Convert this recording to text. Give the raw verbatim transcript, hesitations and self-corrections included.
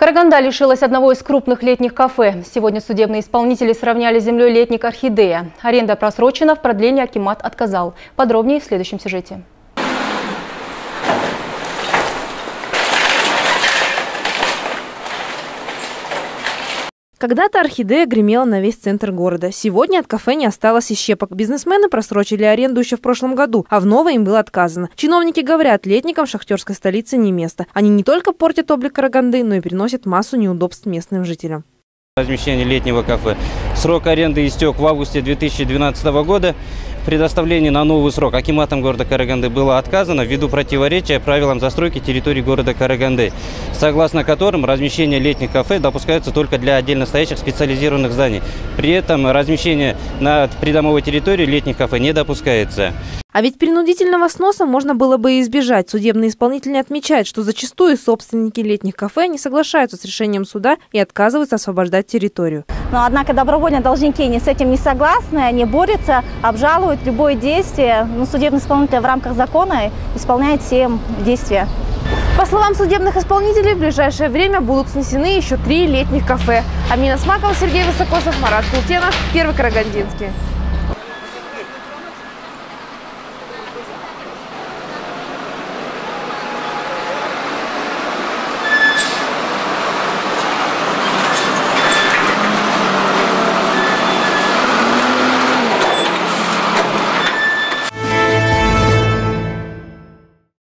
Караганда лишилась одного из крупных летних кафе. Сегодня судебные исполнители сравняли с землей летник «Орхидея». Аренда просрочена, в продлении акимат отказал. Подробнее в следующем сюжете. Когда-то «Орхидея» гремела на весь центр города. Сегодня от кафе не осталось и щепок. Бизнесмены просрочили аренду еще в прошлом году, а в новой им было отказано. Чиновники говорят, летникам в шахтерской столице не место. Они не только портят облик Караганды, но и приносят массу неудобств местным жителям. Размещение летнего кафе. Срок аренды истек в августе две тысячи двенадцатого года. Предоставление на новый срок акиматом города Караганды было отказано ввиду противоречия правилам застройки территории города Караганды, согласно которым размещение летних кафе допускается только для отдельно стоящих специализированных зданий. При этом размещение на придомовой территории летних кафе не допускается. А ведь принудительного сноса можно было бы и избежать. Судебные исполнители отмечают, что зачастую собственники летних кафе не соглашаются с решением суда и отказываются освобождать территорию. Но, однако, добровольно должники не с этим не согласны, они борются, обжалуют любое действие. Но судебный исполнитель в рамках закона исполняет все действия. По словам судебных исполнителей, в ближайшее время будут снесены еще три летних кафе. Амина Смакова, Сергей Высокосов, Марат Култенов, Первый Карагандинский.